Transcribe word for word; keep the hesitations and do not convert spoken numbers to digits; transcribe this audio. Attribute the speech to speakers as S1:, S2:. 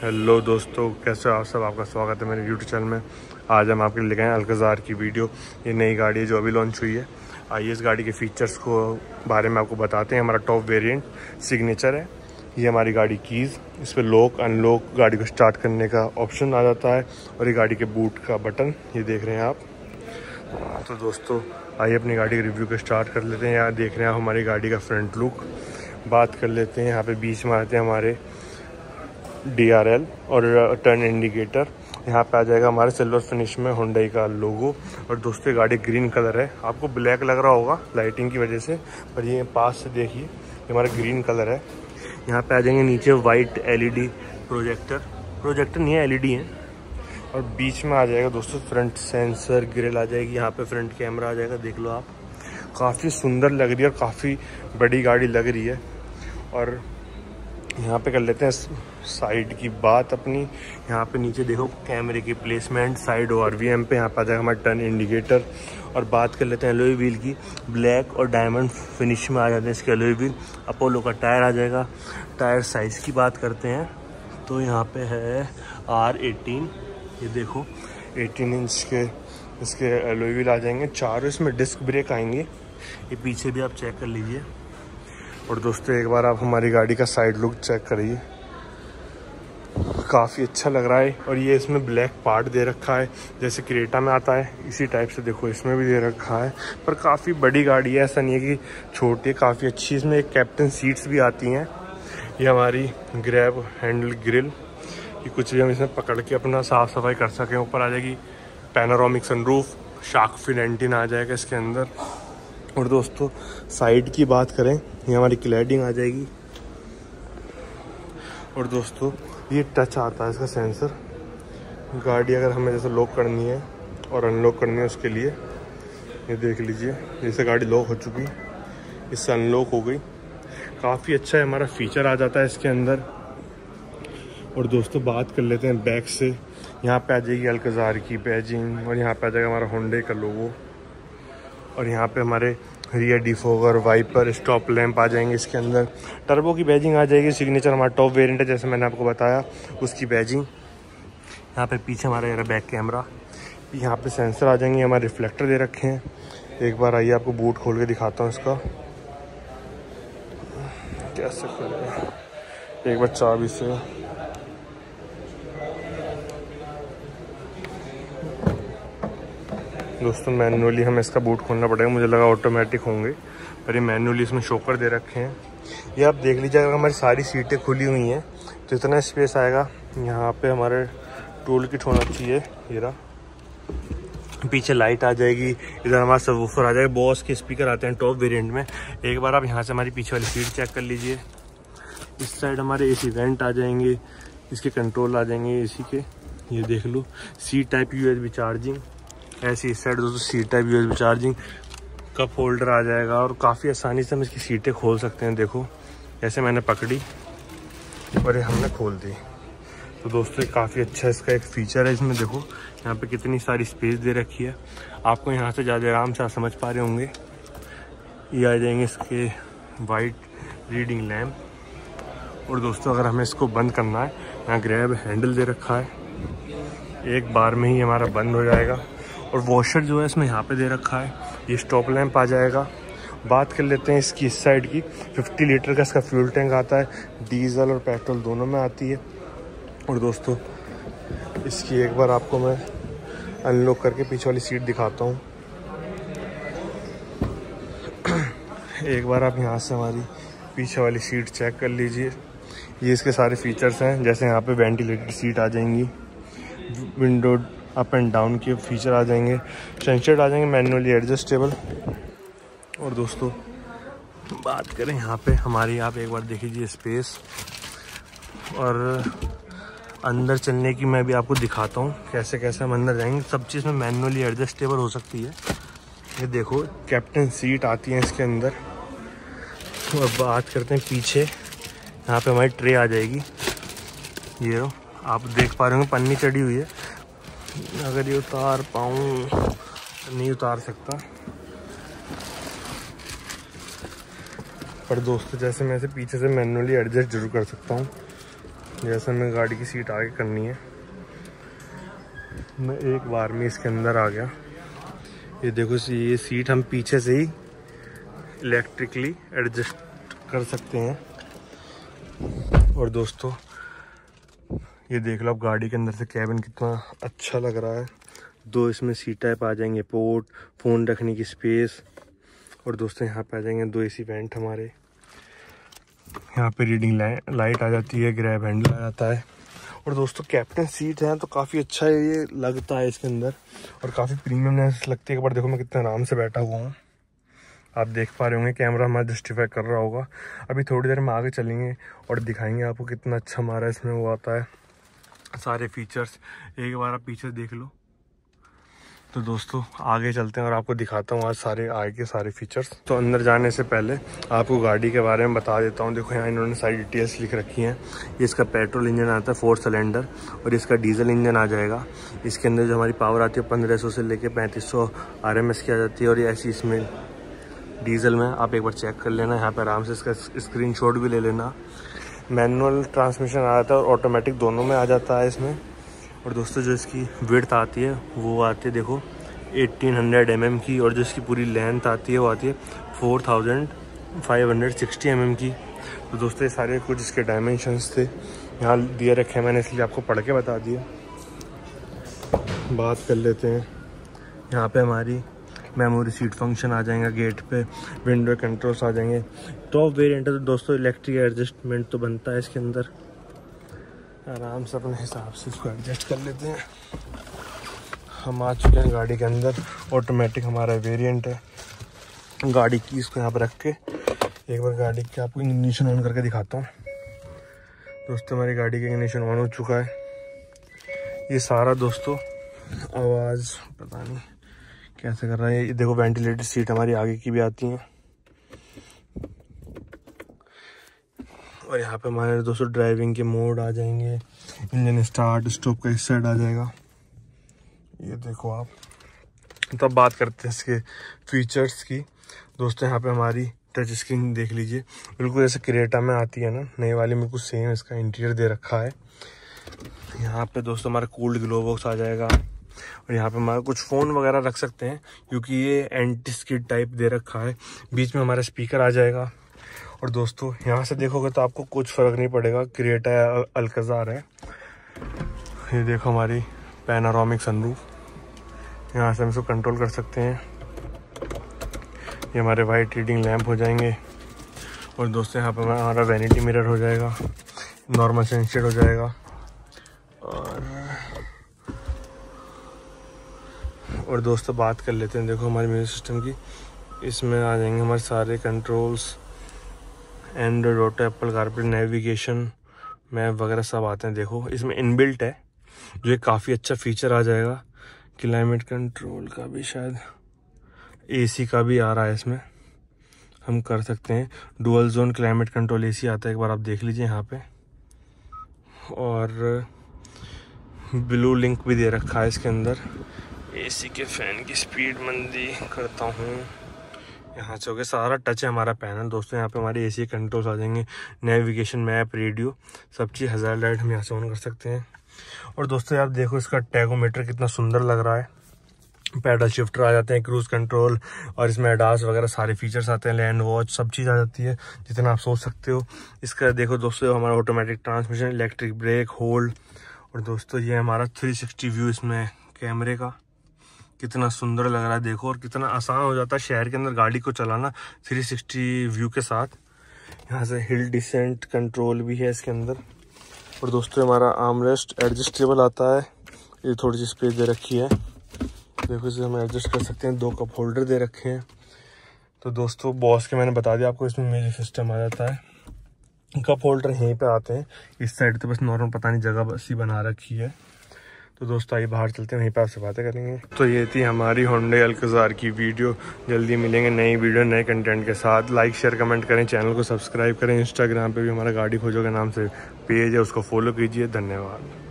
S1: Hello दोस्तों, कैसे हो आप सब। आपका स्वागत है मेरे यूट्यूब चैनल में। आज हम आपके लिए लेके आए अल्कज़ार की वीडियो। ये नई गाड़ी है जो अभी लॉन्च हुई है। आइए इस गाड़ी के फीचर्स को बारे में आपको बताते हैं। हमारा टॉप वेरिएंट सिग्नेचर है। ये हमारी गाड़ी कीज़, इस पर लॉक अनलॉक गाड़ी को स्टार्ट करने का ऑप्शन आ जाता है। और ये गाड़ी के बूट का बटन ये देख रहे हैं आप। तो दोस्तों आइए अपनी गाड़ी के रिव्यू को स्टार्ट कर लेते हैं। यहाँ देख रहे हैं आप हमारी गाड़ी का फ्रंट लुक। बात कर लेते हैं। यहाँ पे बीच में आते हैं हमारे डी आर एल और टर्न इंडिकेटर। यहाँ पे आ जाएगा हमारे सिल्वर फिनिश में हुंडई का लोगो। और दोस्तों गाड़ी ग्रीन कलर है। आपको ब्लैक लग रहा होगा लाइटिंग की वजह से, पर ये पास से देखिए ये हमारा ग्रीन कलर है। यहाँ पे आ जाएंगे नीचे white L E D projector projector नहीं है, एल ई डी है। और बीच में आ जाएगा दोस्तों फ्रंट सेंसर ग्रिल आ जाएगी। यहाँ पे फ्रंट कैमरा आ जाएगा, देख लो आप। काफ़ी सुंदर लग रही है और काफ़ी बड़ी गाड़ी लग रही है। और यहाँ पे कर लेते हैं साइड की बात अपनी। यहाँ पे नीचे देखो कैमरे की placement, side O R V M पे। यहाँ पे आ जाएगा हमारा टर्न इंडिकेटर। और बात कर लेते हैं एलॉय व्हील की। ब्लैक और डायमंड फिनिश में आ जाते हैं इसके एलॉय व्हील। अपोलो का टायर आ जाएगा। टायर साइज़ की बात करते हैं तो यहाँ पे है आर एटीन। ये देखो एटीन इंच के इसके एलॉय व्हील आ जाएंगे। चारों इसमें डिस्क ब्रेक आएंगे। ये पीछे भी आप चेक कर लीजिए। और दोस्तों एक बार आप हमारी गाड़ी का साइड लुक चेक करिए, काफ़ी अच्छा लग रहा है। और ये इसमें ब्लैक पार्ट दे रखा है, जैसे क्रेटा में आता है इसी टाइप से देखो इसमें भी दे रखा है। पर काफ़ी बड़ी गाड़ी है, ऐसा नहीं है कि छोटी है, काफ़ी अच्छी। इसमें एक कैप्टन सीट्स भी आती हैं। ये हमारी ग्रैब हैंडल ग्रिल, कि कुछ भी हम इसमें पकड़ के अपना साफ़ सफाई कर सकें। ऊपर आ जाएगी panoramic sunroof, shark fin antenna आ जाएगा इसके अंदर। और दोस्तों साइड की बात करें, ये हमारी क्लैडिंग आ जाएगी। और दोस्तों ये टच आता है इसका सेंसर। गाड़ी अगर हमें जैसे लॉक करनी है और अनलॉक करनी है उसके लिए ये देख लीजिए, जैसे गाड़ी लॉक हो चुकी इससे अनलॉक हो गई। काफ़ी अच्छा है, हमारा फीचर आ जाता है इसके अंदर। और दोस्तों बात कर लेते हैं बैक से। यहाँ पे आ जाएगी अल्कज़ार की बैजिंग और यहाँ पे आ जाएगा हमारा हुंडई का लोगो। और यहाँ पे हमारे rear defogger, wiper, stop lamp आ जाएंगे इसके अंदर। टर्बो की बैजिंग आ जाएगी। सिग्नेचर हमारा टॉप वेरिएंट है, जैसे मैंने आपको बताया उसकी बैजिंग। यहाँ पे पीछे हमारा ये बैक कैमरा। यहाँ पे सेंसर आ जाएंगे, हमारे रिफ्लेक्टर दे रखे हैं। एक बार आइए आपको बूट खोल के दिखाता हूँ इसका कैसे खोलेगा। एक बार चाबी से दोस्तों मैनुअली हमें इसका बूट खोलना पड़ेगा। मुझे लगा ऑटोमेटिक होंगे, पर ये मैनुअली इसमें शॉकर दे रखे हैं। ये आप देख लीजिए, अगर हमारी सारी सीटें खुली हुई हैं तो इतना स्पेस आएगा। यहाँ पे हमारे टूल किट होना चाहिए। ये रहा। पीछे लाइट आ जाएगी। इधर हमारा सबवूफर आ जाएगा। बॉस के स्पीकर आते हैं टॉप वेरिएंट में। एक बार आप यहाँ से हमारी पीछे वाली सीट चेक कर लीजिए। इस साइड हमारे एसी वेंट आ जाएंगे, इसके कंट्रोल आ जाएंगे एसी के। ये देख लो C type U S B charging. ऐसी इस साइड दोस्तों C type U S B charging, cup holder आ जाएगा। और काफ़ी आसानी से हम इसकी सीटें खोल सकते हैं। देखो ऐसे मैंने पकड़ी और ये हमने खोल दी। तो दोस्तों काफ़ी अच्छा इसका एक फ़ीचर है। इसमें देखो यहाँ पे कितनी सारी स्पेस दे रखी है। आपको यहाँ से ज़्यादा आराम से आप समझ पा रहे होंगे। ये आ जाएंगे इसके वाइट रीडिंग लैम्प। और दोस्तों अगर हमें इसको बंद करना है, यहाँ ग्रैब हैंडल दे रखा है, एक बार में ही हमारा बंद हो जाएगा। और वॉशर जो है इसमें यहाँ पे दे रखा है। ये स्टॉप लैंप आ जाएगा। बात कर लेते हैं इसकी इस साइड की। पचास लीटर का इसका फ्यूल टैंक आता है, डीजल और पेट्रोल दोनों में आती है। और दोस्तों इसकी एक बार आपको मैं अनलॉक करके पीछे वाली सीट दिखाता हूँ। एक बार आप यहाँ से हमारी पीछे वाली सीट चेक कर लीजिए। ये इसके सारे फीचर्स हैं, जैसे यहाँ पे वेंटिलेटेड सीट आ जाएंगी, विंडो अप एंड डाउन के फीचर आ जाएंगे, सनशेड आ जाएंगे मैनुअली एडजस्टेबल। और दोस्तों बात करें यहाँ पे हमारी, आप एक बार देख लीजिए स्पेस। और अंदर चलने की मैं भी आपको दिखाता हूँ कैसे कैसे हम अंदर जाएंगे। सब चीज़ में मैनुअली एडजस्टेबल हो सकती है। ये देखो कैप्टन सीट आती है इसके अंदर। और बात करते हैं पीछे, यहाँ पे हमारी ट्रे आ जाएगी। ये लो आप देख पा रहे होंगे पन्नी चढ़ी हुई है। अगर ये उतार पाऊँ तो नहीं उतार सकता, पर दोस्तों जैसे मैं इसे पीछे से मैनुअली एडजस्ट जरूर कर सकता हूँ। जैसे मैं गाड़ी की सीट आगे करनी है, मैं एक बार में इसके अंदर आ गया। ये देखो, ये सीट हम पीछे से ही इलेक्ट्रिकली एडजस्ट कर सकते हैं। और दोस्तों ये देख लो आप, गाड़ी के अंदर से कैबिन कितना अच्छा लग रहा है। दो इसमें सीट टाइप आ जाएंगे, पोर्ट, फ़ोन रखने की स्पेस। और दोस्तों यहाँ पे आ जाएंगे दो एसी वेंट हमारे। यहाँ पे रीडिंग लाइट आ जाती है, ग्रैब हैंडल आ जाता है। और दोस्तों कैप्टन सीट है तो काफ़ी अच्छा ये लगता है इसके अंदर, और काफ़ी प्रीमियमनेस लगती है। एक बार देखो मैं कितना आराम से बैठा हुआ हूँ, आप देख पा रहे होंगे, कैमरा हमारा जस्टिफाई कर रहा होगा। अभी थोड़ी देर में आगे चलेंगे और दिखाएंगे आपको कितना अच्छा हमारा इसमें वो आता है, सारे फीचर्स। एक बार आप पीछे देख लो। तो दोस्तों आगे चलते हैं और आपको दिखाता हूँ आज सारे आगे के सारे फीचर्स। तो अंदर जाने से पहले आपको गाड़ी के बारे में बता देता हूँ। देखो यहाँ इन्होंने सारी डिटेल्स लिख रखी हैं। ये इसका पेट्रोल इंजन आता है फोर सिलेंडर, और इसका डीजल इंजन आ जाएगा। इसके अंदर जो हमारी पावर आती है पंद्रह सौ से लेके पैंतीस सौ आर एम एस की आ जाती है। और ये ऐसी इसमें डीजल में आप एक बार चेक कर लेना, यहाँ पर आराम से इसका स्क्रीन शॉट भी ले लेना। मैनुअल ट्रांसमिशन आ जाता है और ऑटोमेटिक दोनों में आ जाता है इसमें। और दोस्तों जो इसकी विड्थ आती है वो आती है देखो एटीन हंड्रेड एम एम की, और जो इसकी पूरी लेंथ आती है वो आती है four thousand five hundred sixty M M की। तो दोस्तों ये सारे कुछ इसके डायमेंशंस थे यहाँ दिए रखे हैं, मैंने इसलिए आपको पढ़ के बता दिया। बात कर लेते हैं। यहाँ पे हमारी मेमोरी सीट फंक्शन आ जाएगा, गेट पे विंडो कंट्रोल्स आ जाएंगे। टॉप वेरिएंट है तो दोस्तों इलेक्ट्रिक एडजस्टमेंट तो बनता है इसके अंदर। आराम से अपने हिसाब से इसको एडजस्ट कर लेते हैं। हम आ चुके हैं गाड़ी के अंदर। ऑटोमेटिक हमारा वेरिएंट है। गाड़ी की इसको यहाँ पर रख के एक बार गाड़ी के आपको इग्निशन ऑन करके दिखाता हूँ। दोस्तों हमारी गाड़ी का इग्निशन ऑन हो चुका है। ये सारा दोस्तों आवाज़ पता नहीं कैसे कर रहा है। ये देखो वेंटिलेटेड सीट हमारी आगे की भी आती हैं। और यहाँ पे हमारे दोस्तों ड्राइविंग के मोड आ जाएंगे। इंजन स्टार्ट स्टॉप का इस साइड आ जाएगा। ये देखो आप। तब बात करते हैं इसके फीचर्स की। दोस्तों यहाँ पे हमारी टच स्क्रीन देख लीजिए, बिल्कुल जैसे क्रेटा में आती है ना, नई वाली में कुछ सेम इसका इंटीरियर दे रखा है। यहाँ पे दोस्तों हमारा कूल्ड ग्लो बॉक्स आ जाएगा। और यहाँ पे हमारा कुछ फ़ोन वगैरह रख सकते हैं क्योंकि ये एंटी स्किड टाइप दे रखा है। बीच में हमारा स्पीकर आ जाएगा। और दोस्तों यहाँ से देखोगे तो आपको कुछ फ़र्क नहीं पड़ेगा, क्रिएटा या अल्काज़ार है। ये देखो हमारी पैनारोमिक सनरूफ, यहाँ से हम इसको कंट्रोल कर सकते हैं। ये हमारे वाइट रीडिंग लैंप हो जाएंगे। और दोस्तों यहाँ पर हमारा वैनिटी मिरर हो जाएगा, नॉर्मल सनशेड हो जाएगा। और और दोस्तों बात कर लेते हैं देखो हमारे म्यूजिक सिस्टम की। इसमें आ जाएंगे हमारे सारे controls, Android Auto, Apple CarPlay, navigation, map वगैरह सब आते हैं। देखो इसमें इनबिल्ट है जो एक काफ़ी अच्छा फीचर आ जाएगा। क्लाइमेट कंट्रोल का भी शायद, एसी का भी आ रहा है इसमें, हम कर सकते हैं। Dual zone climate control AC आता है, एक बार आप देख लीजिए यहाँ पे। और ब्लू लिंक भी दे रखा है इसके अंदर। एसी के फ़ैन की स्पीड मंदी करता हूँ, यहाँ से हो गया। सारा टच है हमारा पैनल। दोस्तों यहाँ पे हमारे एसी कंट्रोल्स आ जाएंगे, नेविगेशन, मैप, रेडियो, सब चीज़। हज़ार लाइट हम यहाँ से ऑन कर सकते हैं। और दोस्तों आप देखो इसका टैगोमीटर कितना सुंदर लग रहा है। पैडल शिफ्टर आ जाते हैं, क्रूज कंट्रोल, और इसमें एडास वगैरह सारे फीचर्स आते हैं, लैंड वॉच, सब चीज़ आ जाती है जितना आप सोच सकते हो। इसका देखो दोस्तों हमारा automatic transmission, electric brake, hold. और दोस्तों ये हमारा थ्री सिक्सटी व्यू इसमें कैमरे का, कितना सुंदर लग रहा है देखो। और कितना आसान हो जाता है शहर के अंदर गाड़ी को चलाना थ्री सिक्सटी व्यू के साथ। यहाँ से हिल डिसेंट कंट्रोल भी है इसके अंदर। और दोस्तों हमारा आर्मरेस्ट एडजस्टेबल आता है, ये थोड़ी सी स्पेस दे रखी है, देखो इसे हम एडजस्ट कर सकते हैं। दो कप होल्डर दे रखे हैं। तो दोस्तों बॉस के मैंने बता दिया आपको, इसमें म्यूजिक सिस्टम आ जाता है। कप होल्डर यहीं पे आते हैं, इस साइड तो बस नॉर्मल पता नहीं जगह बस ही बना रखी है। तो दोस्तों आइए बाहर चलते हैं, वहीं पे आपसे बातें करेंगे। तो ये थी हमारी होंडा अल्काज़ार की वीडियो। जल्दी मिलेंगे नई वीडियो नए कंटेंट के साथ। लाइक शेयर कमेंट करें, चैनल को सब्सक्राइब करें। इंस्टाग्राम पे भी हमारा गाड़ी खोजो के नाम से पेज है, उसको फॉलो कीजिए। धन्यवाद।